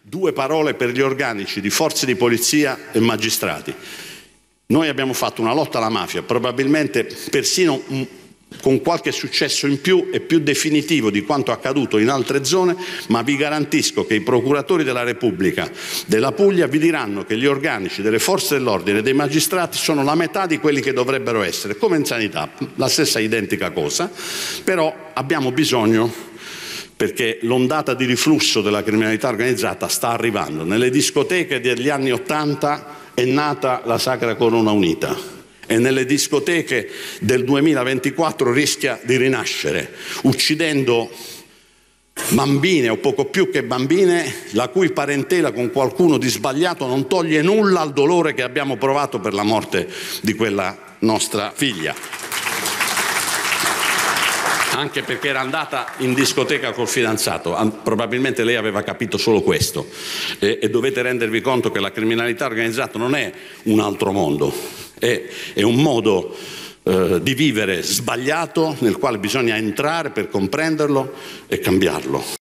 Due parole per gli organici di forze di polizia e magistrati. Noi abbiamo fatto una lotta alla mafia, probabilmente persino con qualche successo in più e più definitivo di quanto accaduto in altre zone, ma vi garantisco che i procuratori della Repubblica della Puglia vi diranno che gli organici delle forze dell'ordine e dei magistrati sono la metà di quelli che dovrebbero essere, come in sanità, la stessa identica cosa, però abbiamo bisogno, perché l'ondata di riflusso della criminalità organizzata sta arrivando. Nelle discoteche degli anni '80 è nata la Sacra Corona Unita e nelle discoteche del 2024 rischia di rinascere, uccidendo bambine o poco più che bambine, la cui parentela con qualcuno di sbagliato non toglie nulla al dolore che abbiamo provato per la morte di quella nostra figlia. Anche perché era andata in discoteca col fidanzato, probabilmente lei aveva capito solo questo e dovete rendervi conto che la criminalità organizzata non è un altro mondo, è un modo di vivere sbagliato nel quale bisogna entrare per comprenderlo e cambiarlo.